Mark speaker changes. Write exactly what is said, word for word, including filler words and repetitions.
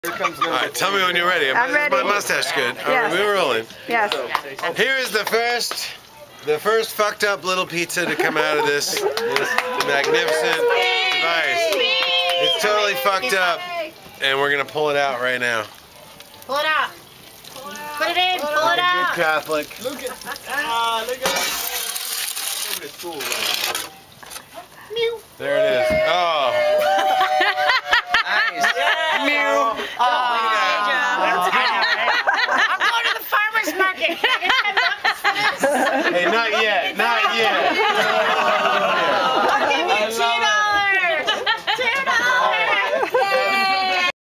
Speaker 1: Alright, tell me when you're ready.
Speaker 2: I'm ready.
Speaker 1: My mustache's good.
Speaker 2: Yes.
Speaker 1: Alright, we're rolling.
Speaker 2: Yes.
Speaker 1: Here is the first, the first fucked up little pizza to come out of this, this magnificent device. It's totally fucked up, and we're gonna pull it out right now.
Speaker 3: Pull it out. Put it in. Pull it out.
Speaker 1: Good Catholic.
Speaker 4: Look at ah, look at
Speaker 3: Mew.
Speaker 1: There it is. Oh.
Speaker 4: nice.
Speaker 1: Mew.
Speaker 3: Oh, I'm going to the farmer's market. Can I get ten bucks for this?
Speaker 1: Hey, not yet.